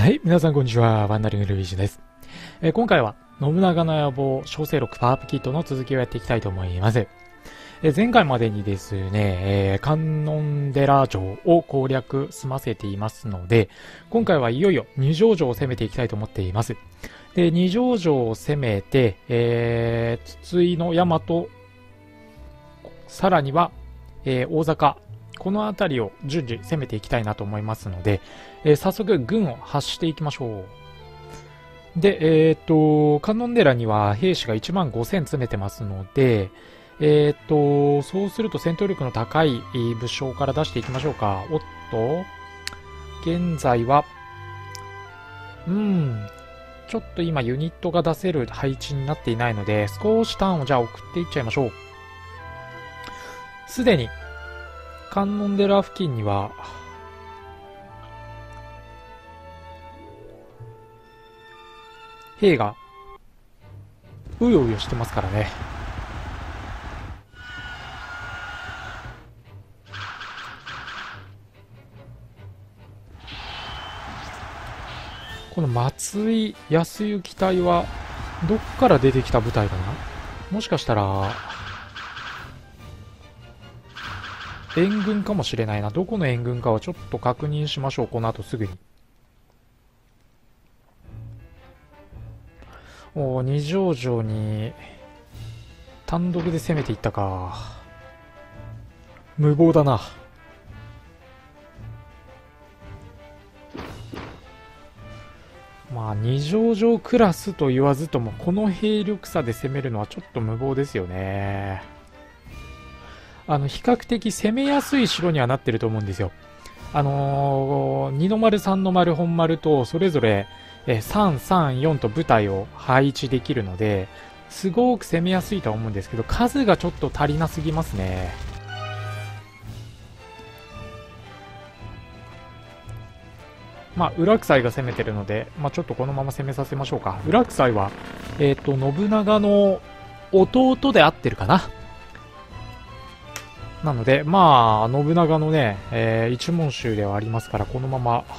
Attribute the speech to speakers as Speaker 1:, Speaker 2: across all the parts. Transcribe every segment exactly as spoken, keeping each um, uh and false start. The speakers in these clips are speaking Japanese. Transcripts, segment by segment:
Speaker 1: はい、皆さんこんにちは。ワンダリングルイージです。えー、今回は、信長の野望小生録パワーアップキットの続きをやっていきたいと思います。えー、前回までにですね、えー、観音寺城を攻略済ませていますので、今回はいよいよ二条城を攻めていきたいと思っています。で、二条城を攻めて、えー、筒井の大和、さらには、えー、大坂、この辺りを順次攻めていきたいなと思いますので、えー、早速軍を発していきましょう。で、えっ、ー、と、観音寺には兵士がいちまんごせん詰めてますので、えっ、ー、と、そうすると戦闘力の高い武将から出していきましょうか。おっと、現在は、うん、ちょっと今ユニットが出せる配置になっていないので、少しターンをじゃあ送っていっちゃいましょう。すでに、観音寺付近には、兵が、うようよしてますからね。この松井康之隊は、どっから出てきた部隊かな？もしかしたら、援軍かもしれないな。どこの援軍かはちょっと確認しましょう。この後すぐに。おー、二条城に単独で攻めていったか。無謀だな。まあ二条城クラスと言わずともこの兵力差で攻めるのはちょっと無謀ですよね。あの比較的攻めやすい城にはなってると思うんですよ。あのー、二の丸三の丸本丸とそれぞれさんさんよんと部隊を配置できるので、すごく攻めやすいとは思うんですけど、数がちょっと足りなすぎますね。まあ、裏草が攻めてるので、まあ、ちょっとこのまま攻めさせましょうか。裏草は、えっと、信長の弟で合ってるかな。なので、まあ、信長のね、えー、一門衆ではありますから、このまま、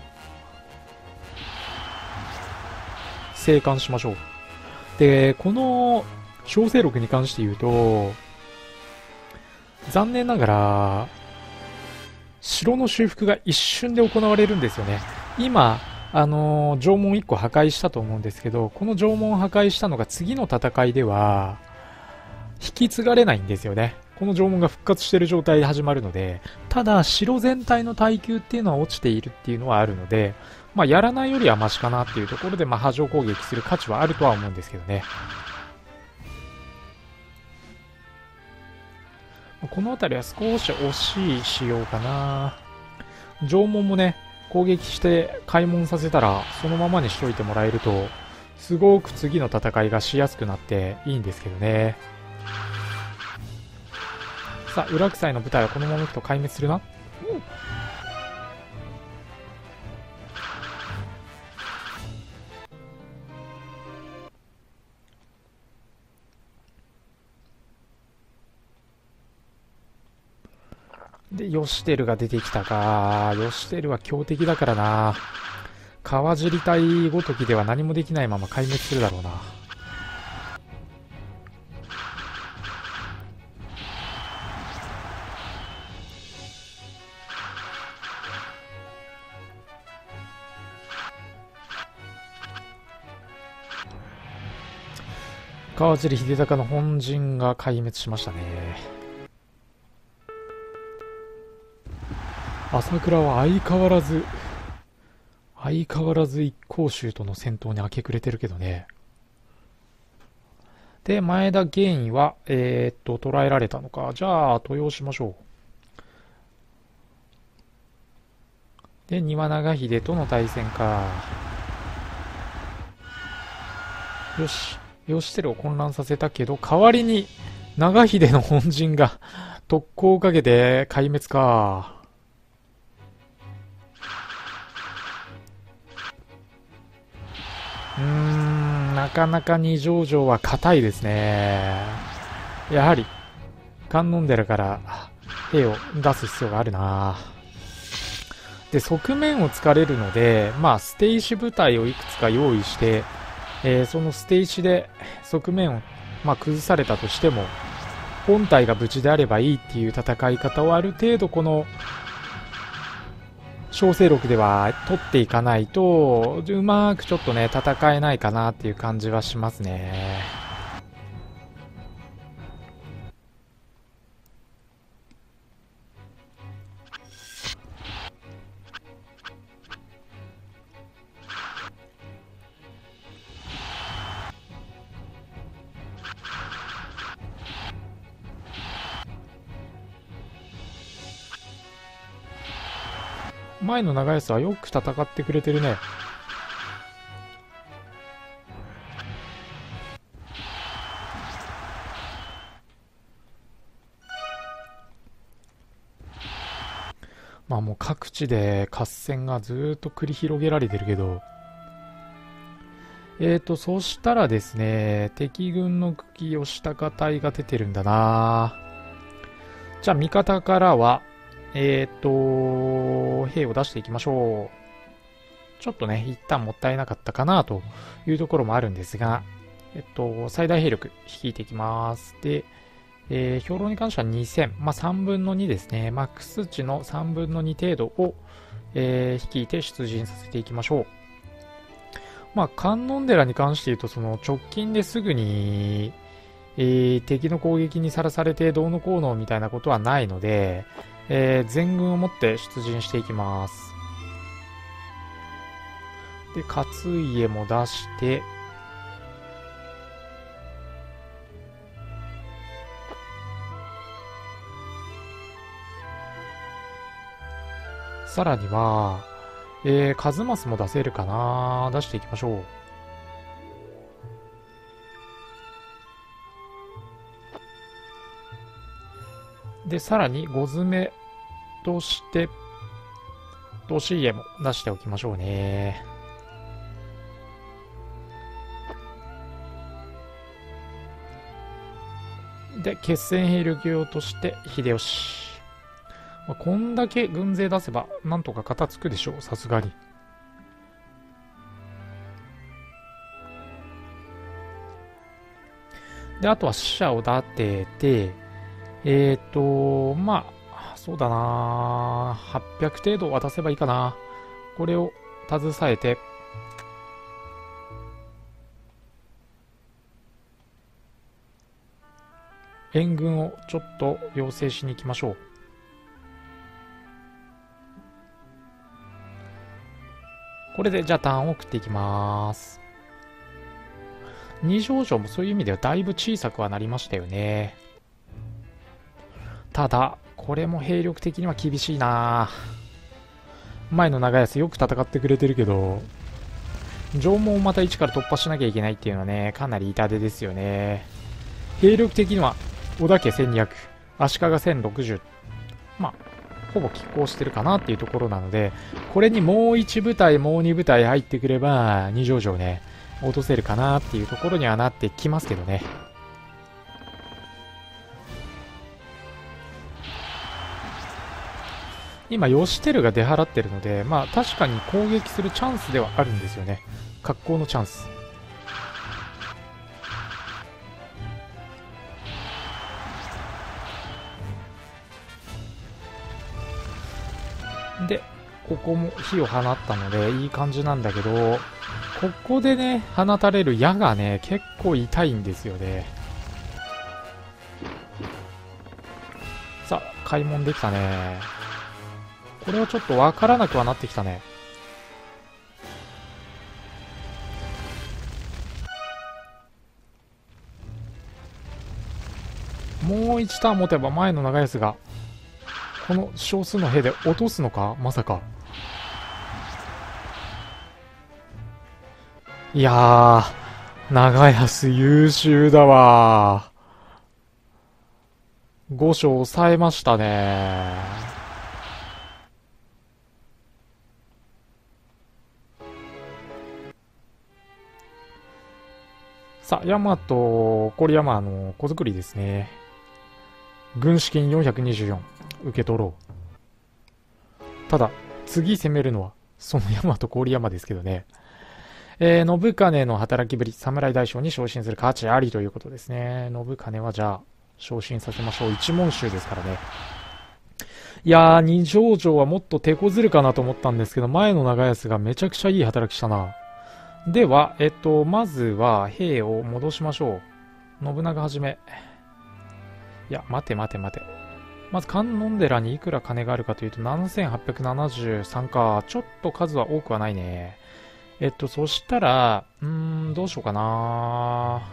Speaker 1: 生還しましょう。で、この小生録に関して言うと、残念ながら、城の修復が一瞬で行われるんですよね。今、あのー、城門いっこ破壊したと思うんですけど、この城門を破壊したのが次の戦いでは、引き継がれないんですよね。この城門が復活している状態で始まるので、ただ、城全体の耐久っていうのは落ちているっていうのはあるので、まあ、やらないよりはマシかなっていうところで、まあ、波状攻撃する価値はあるとは思うんですけどね。この辺りは少し惜しい仕様かな。城門もね、攻撃して開門させたら、そのままにしといてもらえると、すごく次の戦いがしやすくなっていいんですけどね。さあ、裏草の部隊はこのままいくと壊滅するな。うん、で、ヨシテルが出てきたか。ヨシテルは強敵だからな。川尻隊ごときでは何もできないまま壊滅するだろうな。川尻秀隆の本陣が壊滅しましたね。朝倉は相変わらず、相変わらず一向宗との戦闘に明け暮れてるけどね。で、前田玄位は、えー、っと、捕らえられたのか。じゃあ、豊しましょう。で、丹羽長秀との対戦か。よし。義輝を混乱させたけど、代わりに、長秀の本陣が特攻をかけて壊滅か。うーん、なかなか二条城は硬いですね。やはり、観音寺から兵を出す必要があるな。 で、側面を突かれるので、まあ、捨て石部隊をいくつか用意して、えー、その捨て石で側面を、まあ、崩されたとしても、本体が無事であればいいっていう戦い方をある程度この小生録では取っていかないとうまくちょっとね戦えないかなっていう感じはしますね。前の長安はよく戦ってくれてるね。まあもう各地で合戦がずーっと繰り広げられてるけど、えーと、そしたらですね、敵軍の茎吉高隊が出てるんだな。じゃあ味方からは、えーと、兵を出していきましょう。ちょっとね、一旦もったいなかったかなというところもあるんですが、えっと、最大兵力率いていきます。で、えー、兵糧に関してはにせん、まあ、さんぶんのにですね、マックス値のさんぶんのに程度を、えー、率いて出陣させていきましょう。まあ、観音寺に関して言うと、その直近ですぐに、えー、敵の攻撃にさらされてどうのこうのみたいなことはないので、えー、全軍を持って出陣していきます。で、勝家も出して、さらには、えー、数マスも出せるかな。出していきましょう。で、さらにご詰めとして、年家も出しておきましょうね。で、決戦兵力用として秀吉。まあ、こんだけ軍勢出せばなんとか片付くでしょう、さすがに。で、あとは死者を立てて、えっ、ー、と、まあ、そうだな、はっぴゃく程度渡せばいいかな。これを携えて、援軍をちょっと要請しに行きましょう。これでじゃあターンを送っていきます。二条城もそういう意味ではだいぶ小さくはなりましたよね。ただこれも兵力的には厳しいな。前の長安よく戦ってくれてるけど、城門をまた一から突破しなきゃいけないっていうのはね、かなり痛手ですよね。兵力的には織田家せんにひゃく、足利せんろくじゅう、まあほぼ拮抗してるかなっていうところなので、これにもういち部隊もうに部隊入ってくれば二条城ね落とせるかなっていうところにはなってきますけどね。今義輝が出払ってるので、まあ確かに攻撃するチャンスではあるんですよね。格好のチャンスで、ここも火を放ったのでいい感じなんだけど、ここでね放たれる矢がね結構痛いんですよね。さあ開門できたね。これはちょっとわからなくはなってきたね。もういちターン持てば前の長安がこの少数の兵で落とすのか、まさか。いやー、長安優秀だわ。ご将抑えましたね。さあ、大和、郡山の子作りですね。軍資金よんひゃくにじゅうよん受け取ろう。ただ次攻めるのは、その大和郡山ですけどね。えー、信金の働きぶり、侍大将に昇進する価値ありということですね。信金はじゃあ、昇進させましょう。一文衆ですからね。いやー、二条城はもっと手こずるかなと思ったんですけど、前の長安がめちゃくちゃいい働きしたな。では、えっと、まずは兵を戻しましょう。信長はじめ。いや、待て待て待て。まず観音寺にいくら金があるかというと、ななせんはっぴゃくななじゅうさんか。ちょっと数は多くはないね。えっと、そしたら、うーん、どうしようかな。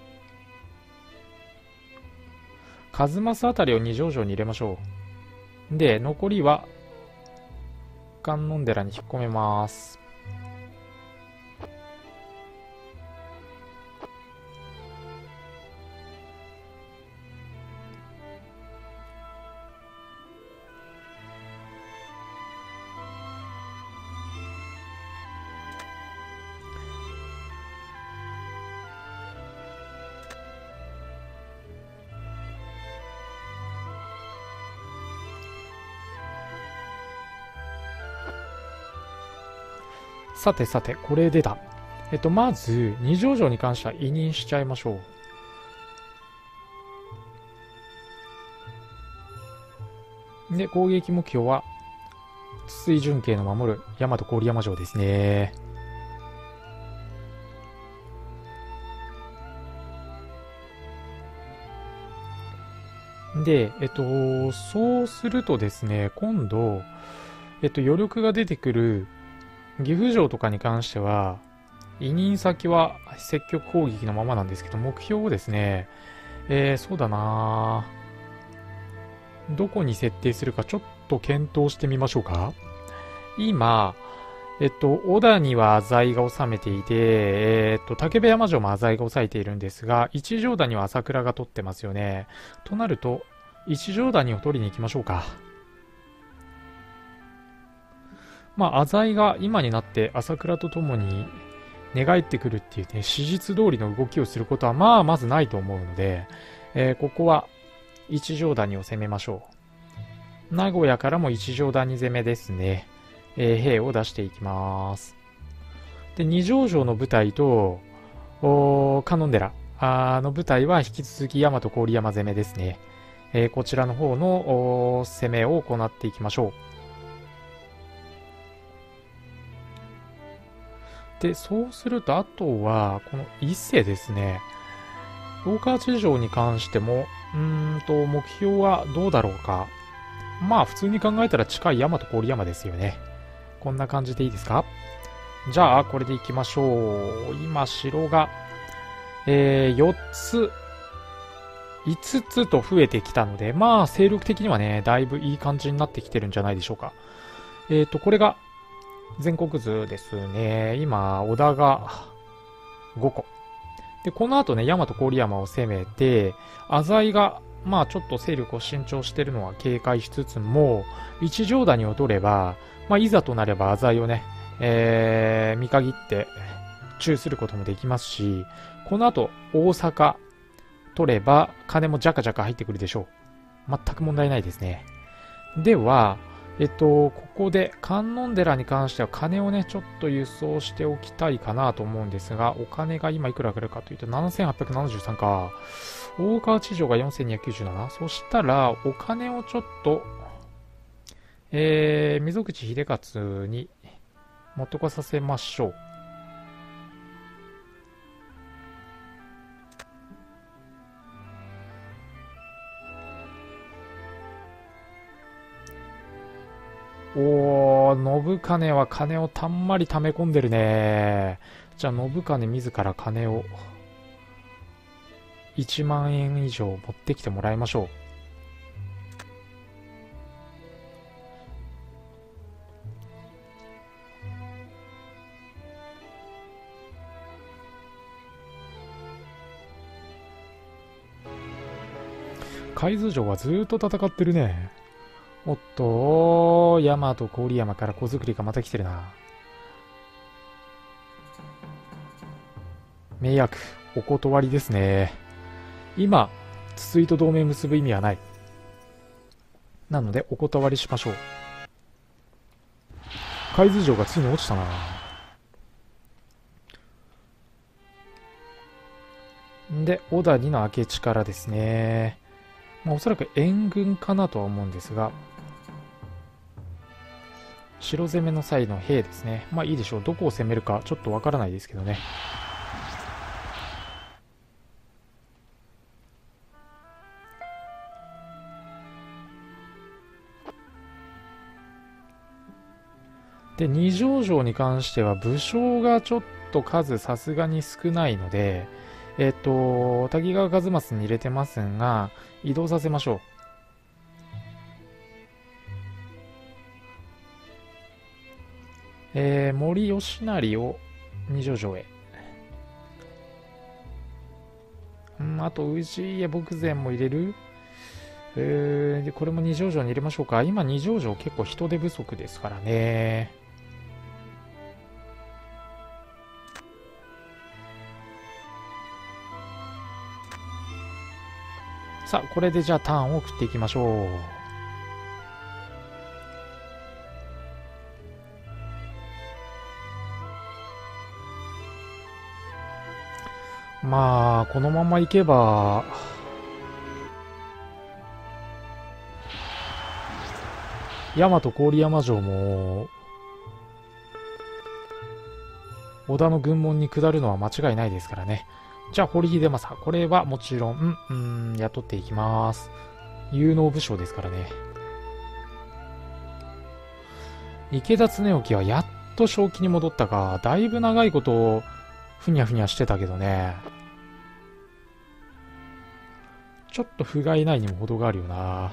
Speaker 1: 数正あたりを二条城に入れましょう。で、残りは、観音寺に引っ込めます。さてさて、これでだ。えっと、まず、二条城に関しては委任しちゃいましょう。で、攻撃目標は、筒井順慶の守る大和郡山城ですね。で、えっと、そうするとですね、今度、えっと、余力が出てくる岐阜城とかに関しては、委任先は積極攻撃のままなんですけど、目標をですね、えー、そうだなどこに設定するかちょっと検討してみましょうか。今、えっと、小田には浅井が治めていて、えっと、竹部山城も浅井が抑えているんですが、一条谷は朝倉が取ってますよね。となると、一条谷を取りに行きましょうか。まあ、浅井が今になって朝倉と共に寝返ってくるっていうね、史実通りの動きをすることはまあまずないと思うので、えー、ここは一条谷を攻めましょう。名古屋からも一条谷攻めですね。えー、兵を出していきます。で、二条城の部隊と、観音寺の部隊は引き続き大和郡山攻めですね。えー、こちらの方の攻めを行っていきましょう。で、そうすると、あとは、この伊勢ですね。大川地城に関しても、うーんと、目標はどうだろうか。まあ、普通に考えたら近い大和郡山ですよね。こんな感じでいいですか？じゃあ、これでいきましょう。今、城が、えー、よっつ、いつつと増えてきたので、まあ、勢力的にはね、だいぶいい感じになってきてるんじゃないでしょうか。えっと、これが、全国図ですね。今、織田がごこ。で、この後ね、大和郡山を攻めて、浅井が、まあちょっと勢力を慎重してるのは警戒しつつも、一条谷を取れば、まあいざとなれば浅井をね、えー、見限って中することもできますし、この後、大阪取れば、金もジャカジャカ入ってくるでしょう。全く問題ないですね。では、えっと、ここで観音寺に関しては金をね、ちょっと輸送しておきたいかなと思うんですが、お金が今いくら来るかというとななせんはっぴゃくななじゅうさんか。大川地上がよんせんにひゃくきゅうじゅうなな。そしたら、お金をちょっと、えー、溝口秀勝に持ってこさせましょう。おー、信金は金をたんまり溜め込んでるね。じゃあ、信金自ら金をいちまんえん以上持ってきてもらいましょう。海津城はずーっと戦ってるね。おっと、大和郡山から小作りがまた来てるな。迷惑、お断りですね。今、筒井と同盟結ぶ意味はない。なので、お断りしましょう。 海図城がついに落ちたな。で、小谷の明智からですね。まあ、おそらく援軍かなとは思うんですが、城攻めの際の兵ですね。まあいいでしょう。どこを攻めるかちょっとわからないですけどね。で、二条城に関しては武将がちょっと数さすがに少ないので、えっと、滝川一益に入れてますが、移動させましょう。えー、森吉成を二条城へ。うん、あと、氏家牧前も入れる。えー、で、これも二条城に入れましょうか。今、二条城結構人手不足ですからね。さあ、これでじゃあターンを送っていきましょう。まあ、このままいけば、大和郡山城も、織田の軍門に下るのは間違いないですからね。じゃあ、堀秀政。これはもちろん、うん、雇っていきます。有能武将ですからね。池田恒興はやっと正気に戻ったか。だいぶ長いことふにゃふにゃしてたけどね。ちょっと不甲斐ないにも程があるよな。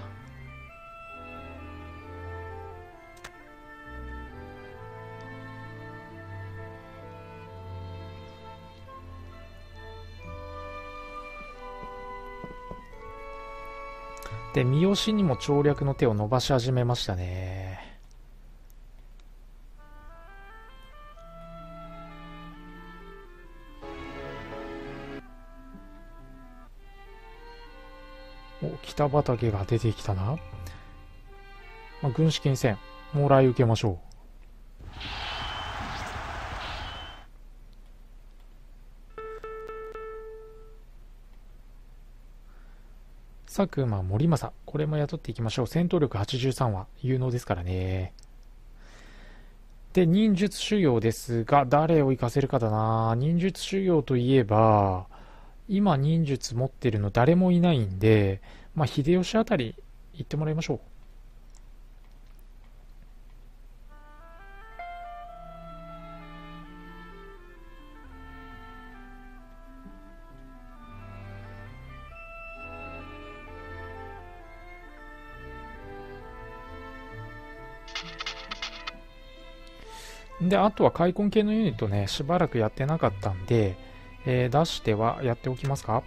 Speaker 1: で、三好にも調略の手を伸ばし始めましたね。お、北畠が出てきたな。まあ、軍資金戦、もらい受けましょう。佐久間森政、これも雇っていきましょう。戦闘力はちじゅうさんは有能ですからね。で、忍術修行ですが、誰を行かせるかだな。忍術修行といえば、今忍術持ってるの誰もいないんで、まあ、秀吉あたり行ってもらいましょう。で、あとは開墾系のユニットね、しばらくやってなかったんで、えー、出してはやっておきますか。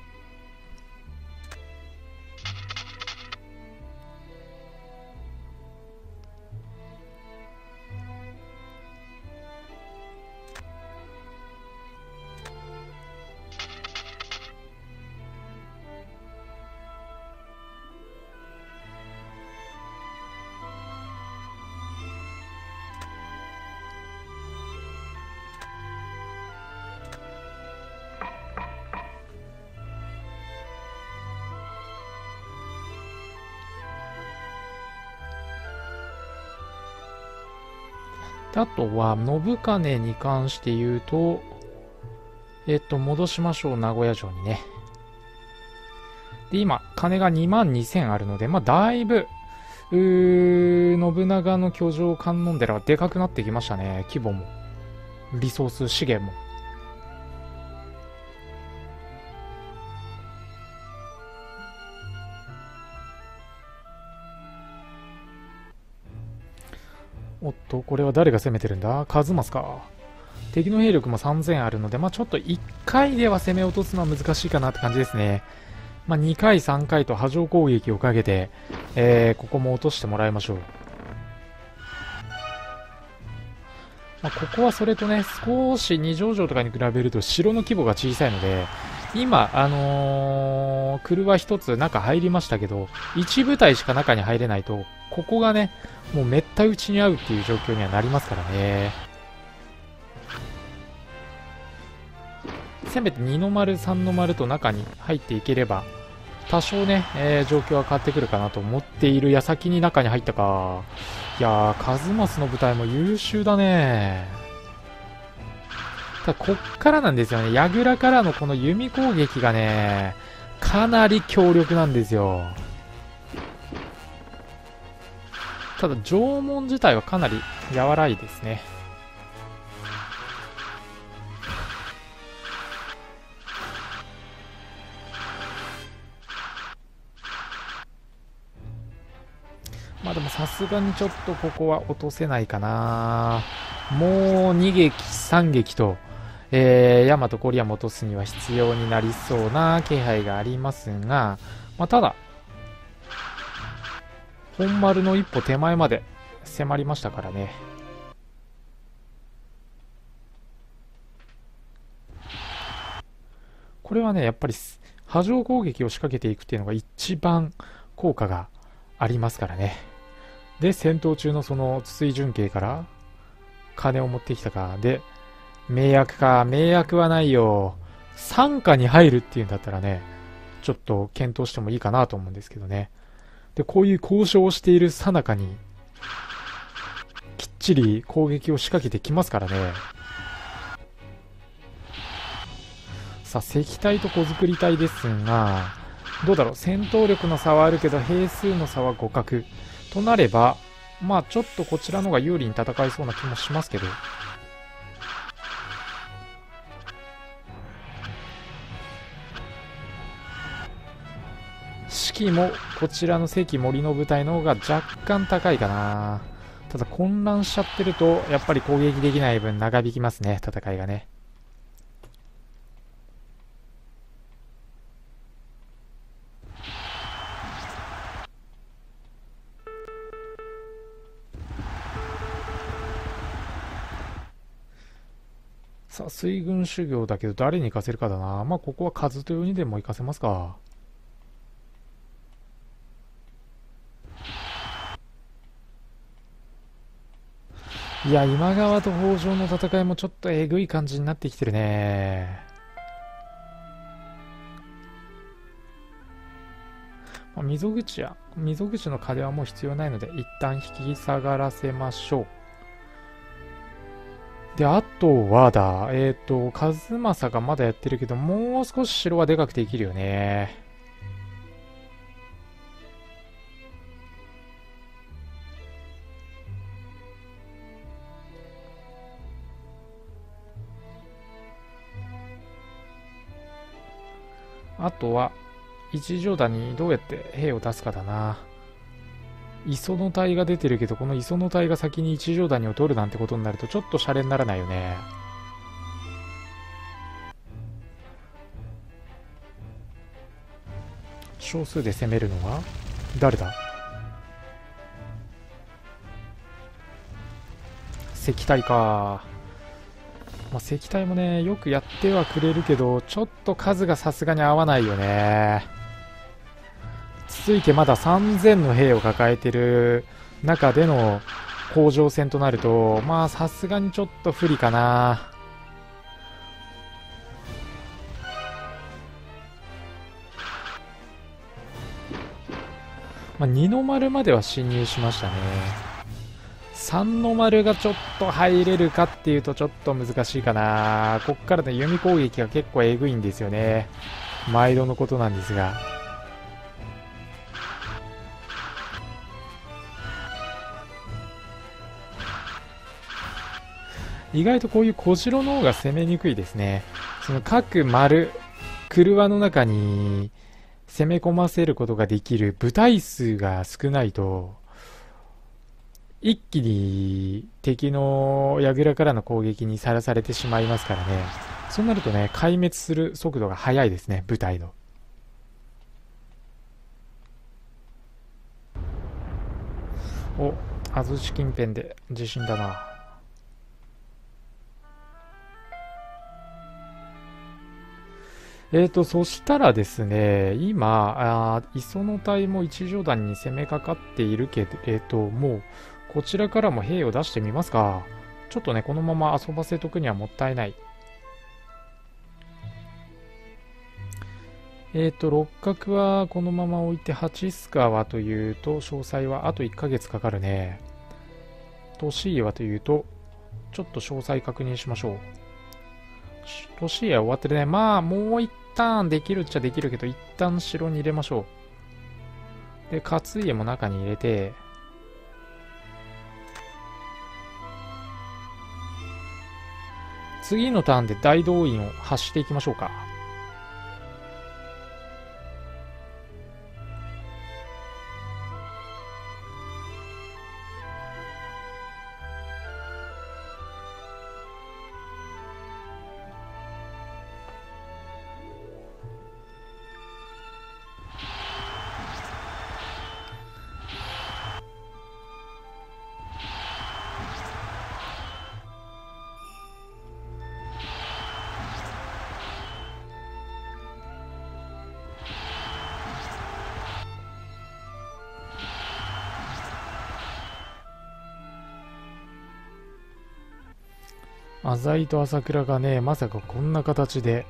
Speaker 1: あとは、信金に関して言うと、えっと、戻しましょう、名古屋城にね。で、今、金がにまんにせんあるので、まあ、だいぶ、うー、信長の居城観音寺はでかくなってきましたね。規模も。リソース資源も。おっと、これは誰が攻めてるんだ？数正か。敵の兵力もさんぜんあるので、まあちょっといっかいでは攻め落とすのは難しいかなって感じですね。まあにかい、さんかいと波状攻撃をかけて、えー、ここも落としてもらいましょう。まあ、ここはそれとね、少し二条城とかに比べると城の規模が小さいので、今、あのー、 のー、車一つ中入りましたけど、一部隊しか中に入れないと、ここがね、もうめった打ちに合うっていう状況にはなりますからね。せめてにの丸、さんの丸と中に入っていければ、多少ね、えー、状況は変わってくるかなと思っている矢先に中に入ったか。いやー、カズマスの部隊も優秀だね。ただ、こっからなんですよね。櫓からのこの弓攻撃がね、かなり強力なんですよ。ただ、城門自体はかなり柔らいですね。まあでもさすがにちょっとここは落とせないかな。もうに撃さん撃と、えー、ヤマトコリアム落とすには必要になりそうな気配がありますが、まあ、ただ本丸の一歩手前まで迫りましたからね。これはねやっぱり波状攻撃を仕掛けていくっていうのが一番効果がありますからね。で戦闘中のその筒井純慶から金を持ってきたかで、迷惑か。迷惑はないよ。傘下に入るっていうんだったらね、ちょっと検討してもいいかなと思うんですけどね。でこういう交渉をしている最中にきっちり攻撃を仕掛けてきますからね。さあ石体と小作り体ですが、どうだろう。戦闘力の差はあるけど兵数の差は互角となれば、まあちょっとこちらの方が有利に戦いそうな気もしますけど、士気もこちらの関森の部隊の方が若干高いかな。ただ混乱しちゃってるとやっぱり攻撃できない分長引きますね、戦いがね。さあ水軍修行だけど誰に行かせるかだな。まあここは数豊にでも行かせますか。いや今川と北条の戦いもちょっとえぐい感じになってきてるね。まあ、溝口や溝口の壁はもう必要ないので一旦引き下がらせましょう。で、あとはだ、えっ、ー、と、カズマサがまだやってるけど、もう少し城はでかくできるよね。あとは、一条田にどうやって兵を出すかだな。磯の隊が出てるけど、この磯の隊が先に一条谷を取るなんてことになるとちょっとシャレにならないよね。少数で攻めるのは誰だ。石体か。まあ、石体もねよくやってはくれるけど、ちょっと数がさすがに合わないよね。続いてまださんぜんの兵を抱えてる中での甲状戦となると、まあさすがにちょっと不利かな。まあ、にの丸までは侵入しましたね。さんの丸がちょっと入れるかっていうとちょっと難しいかな。こっからの弓攻撃が結構えぐいんですよね。毎度のことなんですが。意外とこういう小城の方が攻めにくいですね。その各丸、車の中に攻め込ませることができる部隊数が少ないと、一気に敵の櫓からの攻撃にさらされてしまいますからね。そうなるとね、壊滅する速度が速いですね、部隊の。お、安土近辺で地震だな。 えーと、そしたらですね、今、あ磯の隊も一条団に攻めかかっているけど、えーと、もう、こちらからも兵を出してみますか。ちょっとね、このまま遊ばせとくにはもったいない。えーと、六角はこのまま置いて、八須川というと、詳細はあといっかげつかかるね。年家はというと、ちょっと詳細確認しましょう。年家終わってるね。まあ、もう一旦できるっちゃできるけど、一旦城に入れましょう。で、勝家も中に入れて、次のターンで大動員を発していきましょうか。浅井と朝倉がね、まさかこんな形で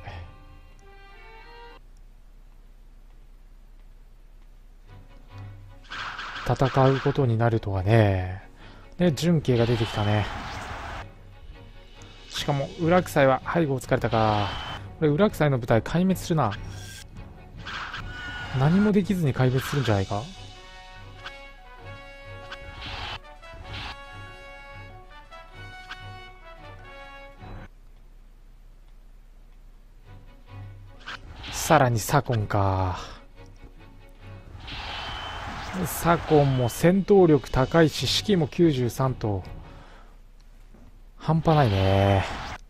Speaker 1: 戦うことになるとはね。で、純慶が出てきたね。しかも、裏草は背後を突かれたか。これ、裏草の部隊壊滅するな。何もできずに壊滅するんじゃないか。さらに左近か。左近も戦闘力高いし、士気もきゅうじゅうさんと、半端ないね。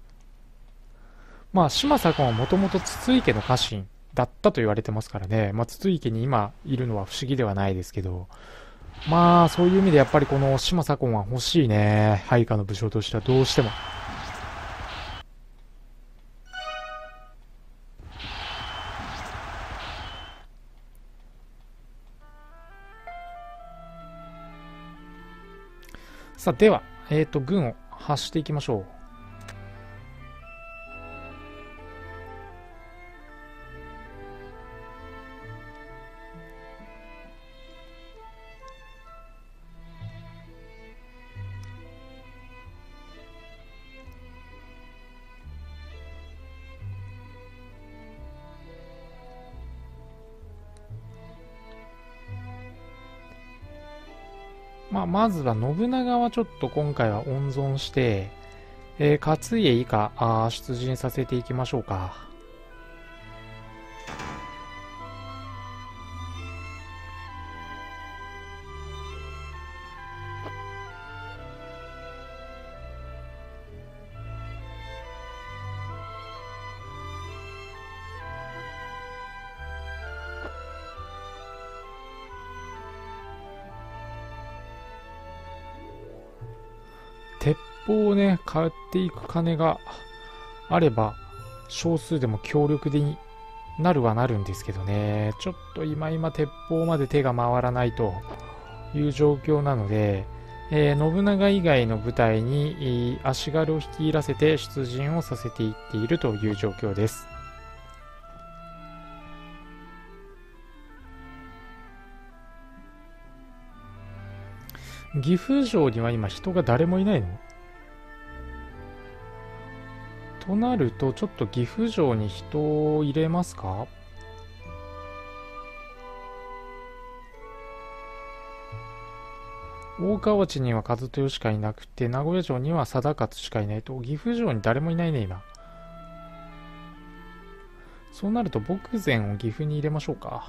Speaker 1: まあ、島左近はもともと筒井家の家臣だったと言われてますからね。まあ、筒井家に今いるのは不思議ではないですけど、まあ、そういう意味でやっぱりこの島左近は欲しいね。配下の武将としてはどうしても。さあ、では、えっと、軍を発していきましょう。まあ、まずは信長はちょっと今回は温存して、えー、勝家以下あ出陣させていきましょうか。鉄砲をね、買っていく金があれば、少数でも強力でなるはなるんですけどね。ちょっと今今鉄砲まで手が回らないという状況なので、えー、信長以外の部隊に足軽を率いらせて出陣をさせていっているという状況です。岐阜城には今人が誰もいないの？となると、ちょっと岐阜城に人を入れますか？大川内には和豊しかいなくて、名古屋城には貞勝しかいないと、岐阜城に誰もいないね、今。そうなると、牧前を岐阜に入れましょうか。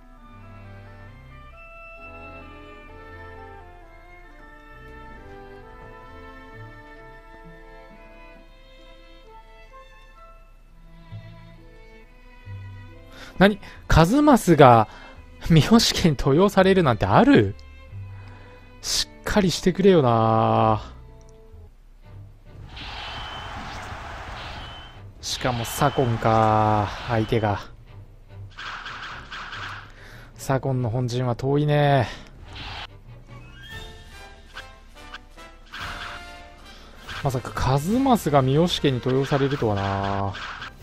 Speaker 1: 何？数正が三好家に登用されるなんてある？しっかりしてくれよな。しかも左近か、相手が。左近の本陣は遠いね。まさか数正が三好家に登用されるとはな。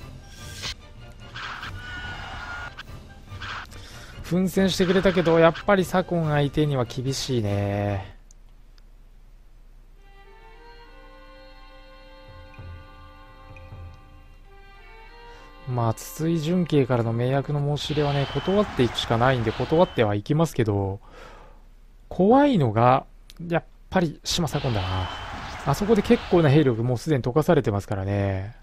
Speaker 1: 奮戦してくれたけど、やっぱり左近相手には厳しいね。まあ筒井純慶からの迷惑の申し入れはね、断っていくしかないんで断ってはいきますけど、怖いのがやっぱり島左近だな。あそこで結構な兵力もうすでに溶かされてますからね。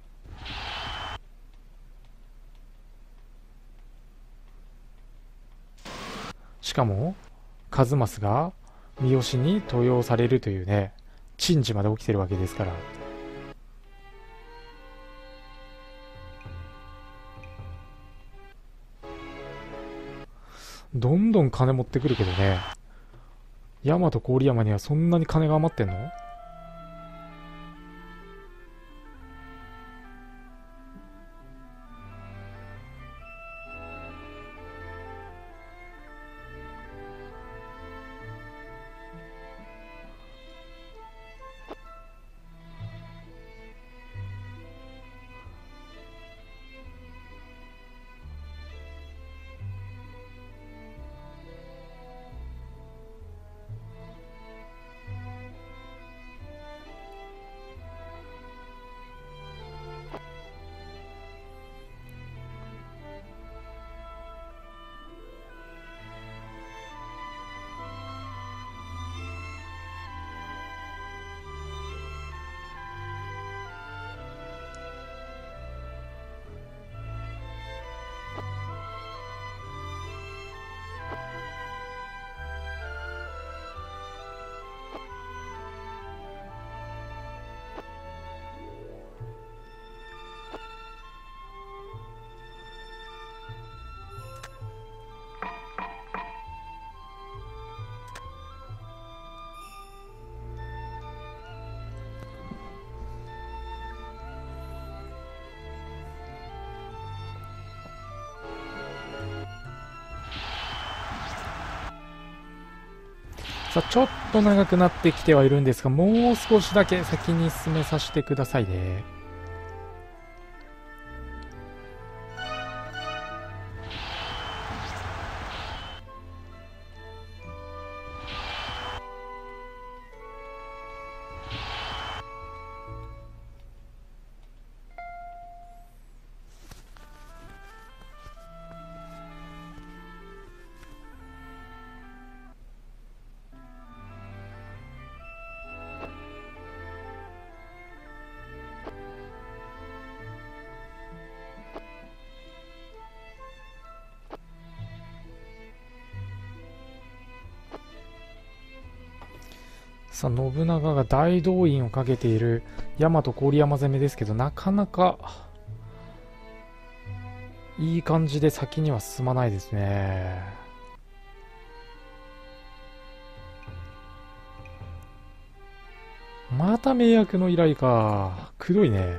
Speaker 1: しかも数正が三好に登用されるというね、珍事まで起きてるわけですから。どんどん金持ってくるけどね。大和郡山にはそんなに金が余ってんの？さあ、ちょっと長くなってきてはいるんですが、もう少しだけ先に進めさせてくださいね。さあ、信長が大動員をかけている大和郡山攻めですけど、なかなかいい感じで先には進まないですね。また迷惑の依頼か。くどいね。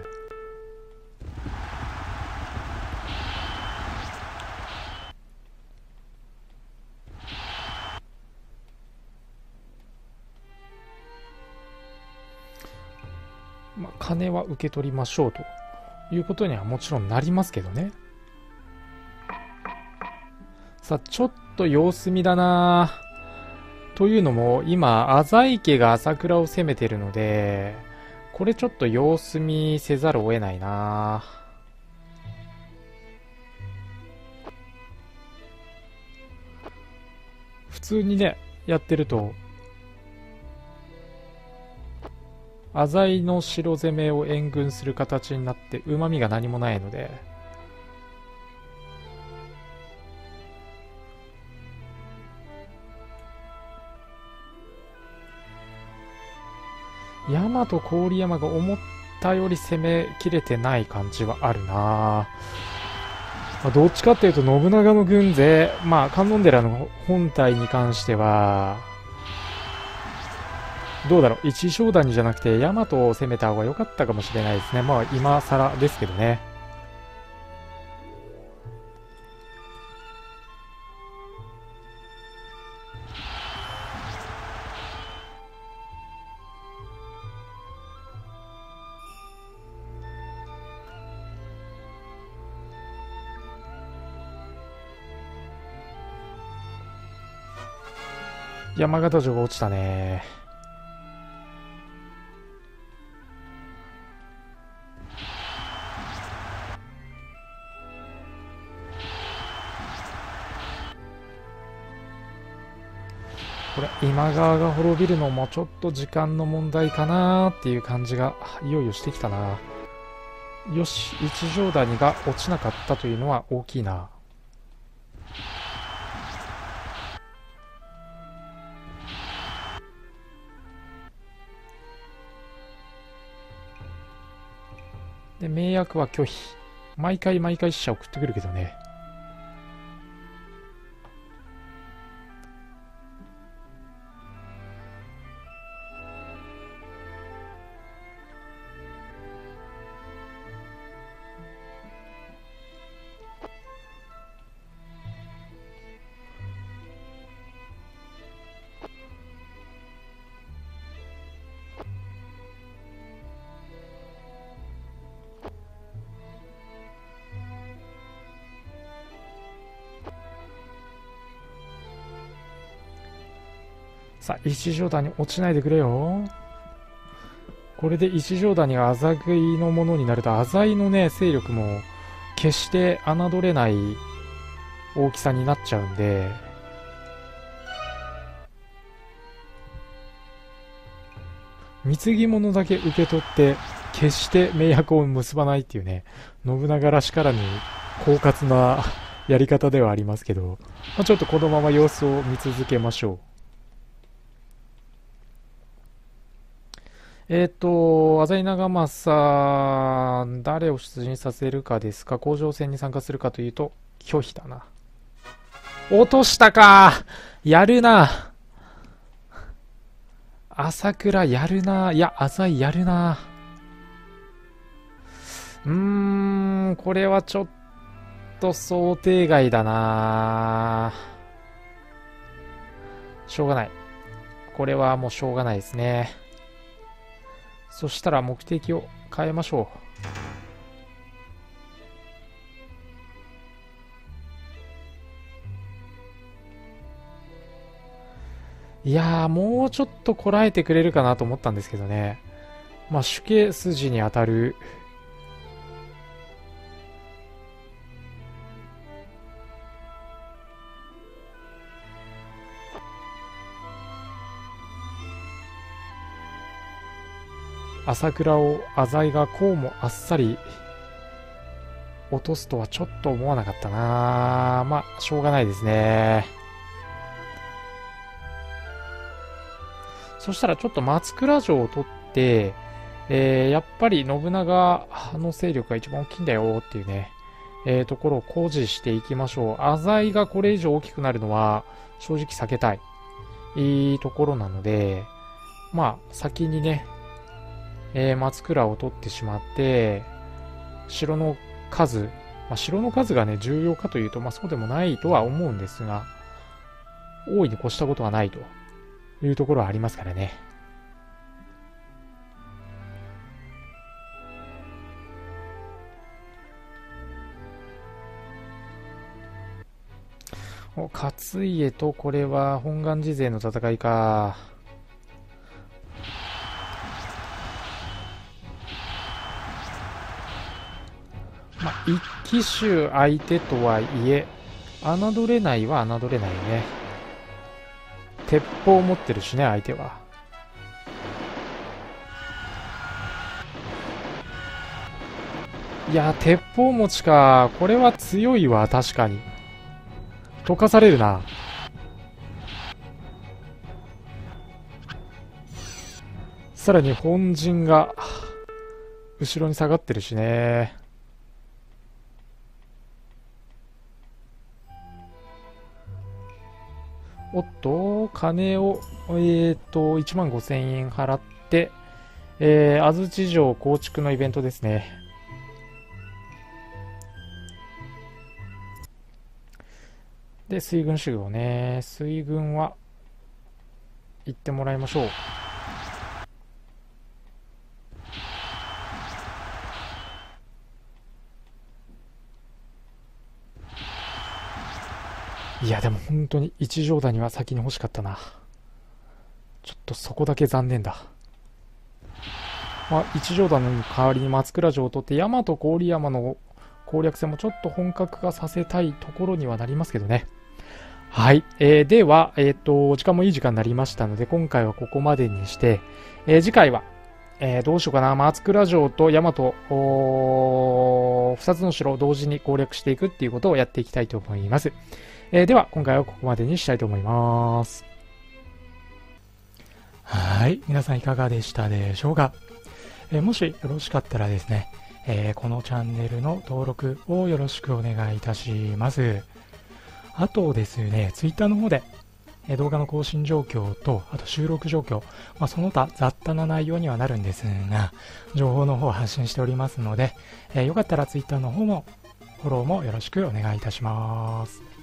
Speaker 1: まあ、金は受け取りましょうということにはもちろんなりますけどね。さあ、ちょっと様子見だな。というのも、今、浅井家が朝倉を攻めてるので、これちょっと様子見せざるを得ないな。普通にね、やってると、浅井の城攻めを援軍する形になって、旨味が何もないので、大和郡山が思ったより攻めきれてない感じはあるな。まあ、どっちかっていうと信長の軍勢、まあ観音寺の本体に関してはどうだろう、一条谷じゃなくて大和を攻めた方が良かったかもしれないですね。まあ今更ですけどね。山形城が落ちたね。これ今川が滅びるのもちょっと時間の問題かなーっていう感じがいよいよしてきたな。よし、一条谷が落ちなかったというのは大きいな。で、名役は拒否。毎回毎回死者送ってくるけどね。さあ、一条谷落ちないでくれよ。これで一条谷が浅食いのものになると、浅井のね、勢力も決して侮れない大きさになっちゃうんで、貢ぎ物だけ受け取って、決して盟約を結ばないっていうね、信長らしからぬ狡猾なやり方ではありますけど、まあ、ちょっとこのまま様子を見続けましょう。えっ、ー、と、浅井長政、誰を出陣させるかですか。甲状戦に参加するかというと、拒否だな。落としたか。やるな。朝倉やるな。いや、浅井やるな。うーん、これはちょっと想定外だな。しょうがない。これはもうしょうがないですね。そしたら目的を変えましょう。いやー、もうちょっとこらえてくれるかなと思ったんですけどね。まあ、主家筋に当たる。朝倉を浅井がこうもあっさり落とすとはちょっと思わなかったな。まあ、しょうがないですね。そしたらちょっと松倉城を取って、えー、やっぱり信長の勢力が一番大きいんだよっていうね、えー、ところを誇示していきましょう。浅井がこれ以上大きくなるのは正直避けたい、いいところなので、まあ、先にね、えー、松倉を取ってしまって、城の数、まあ、城の数がね、重要かというと、まあそうでもないとは思うんですが、大いに越したことはないというところはありますからね。お、勝家とこれは本願寺勢の戦いか。まあ、一騎手相手とはいえ、侮れないは侮れないね。鉄砲持ってるしね、相手は。いや、鉄砲持ちか。これは強いわ、確かに。溶かされるな。さらに本陣が、後ろに下がってるしね。 おっと、金を、えっと、いちまんごせんえん払って、えー、安土城構築のイベントですね。で、水軍修行ね。水軍は、行ってもらいましょう。いや、でも本当に一条谷は先に欲しかったな。ちょっとそこだけ残念だ。まあ、一条谷の代わりに松倉城を取って、大和郡山の攻略戦もちょっと本格化させたいところにはなりますけどね。はい。えー、では、えっと、時間もいい時間になりましたので、今回はここまでにして、えー、次回は、えー、どうしようかな。松倉城と大和、ふたつの城を同時に攻略していくっていうことをやっていきたいと思います。えー、では、今回はここまでにしたいと思います。はい。皆さんいかがでしたでしょうか。えー、もしよろしかったらですね、えー、このチャンネルの登録をよろしくお願いいたします。あとですね、ツイッターの方で、えー、動画の更新状況と、あと収録状況、まあ、その他雑多な内容にはなるんですが、情報の方を発信しておりますので、えー、よかったらツイッターの方もフォローもよろしくお願いいたします。